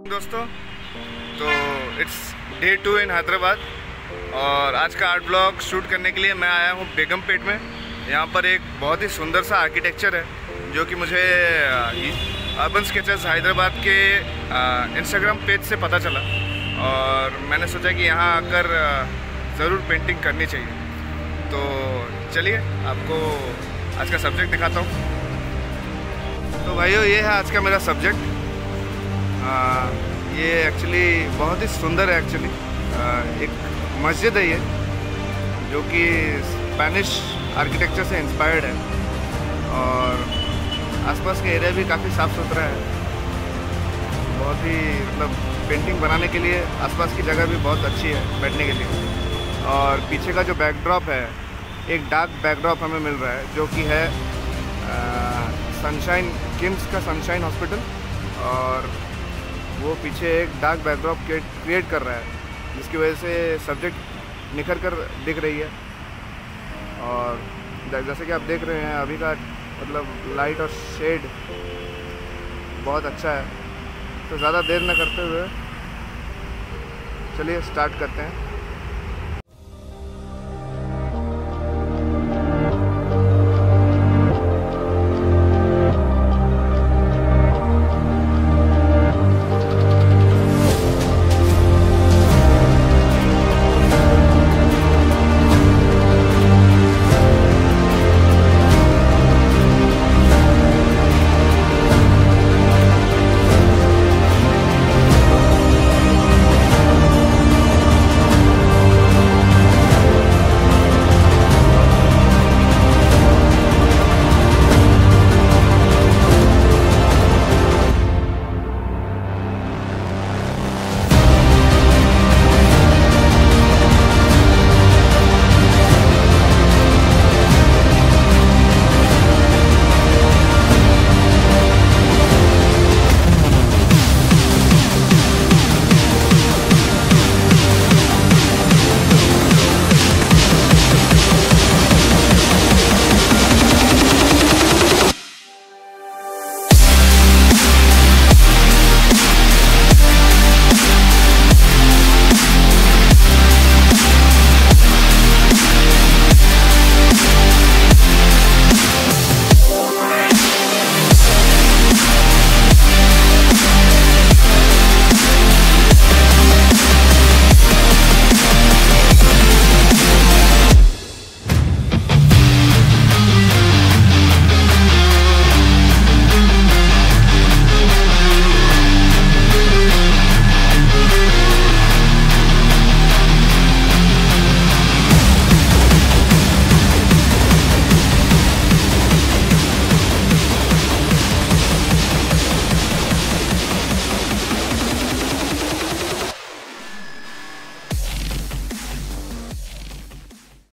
दोस्तों, तो it's day 2 इन हैदराबाद और आज का आर्ट ब्लॉग शूट करने के लिए मैं आया हूँ बेगमपेट में। यहाँ पर एक बहुत ही सुंदर सा आर्किटेक्चर है जो कि मुझे अर्बन स्केचेस हैदराबाद के इंस्टाग्राम पेज से पता चला और मैंने सोचा कि यहाँ आकर ज़रूर पेंटिंग करनी चाहिए। तो चलिए आपको आज का सब्जेक्ट दिखाता हूँ। तो भाइयों, ये है आज का मेरा सब्जेक्ट। ये एक्चुअली बहुत ही सुंदर है। एक्चुअली एक मस्जिद है ये, जो कि स्पेनिश आर्किटेक्चर से इंस्पायर्ड है और आसपास के एरिया भी काफ़ी साफ़ सुथरा है। बहुत ही मतलब पेंटिंग बनाने के लिए आसपास की जगह भी बहुत अच्छी है बैठने के लिए। और पीछे का जो बैकड्रॉप है, एक डार्क बैकड्रॉप हमें मिल रहा है, जो कि है सनशाइन किम्स का सनशाइन हॉस्पिटल। और वो पीछे एक डार्क बैकड्रॉप क्रिएट कर रहा है, जिसकी वजह से सब्जेक्ट निखर कर दिख रही है। और जैसे कि आप देख रहे हैं अभी का मतलब लाइट और शेड बहुत अच्छा है। तो ज़्यादा देर न करते हुए चलिए स्टार्ट करते हैं।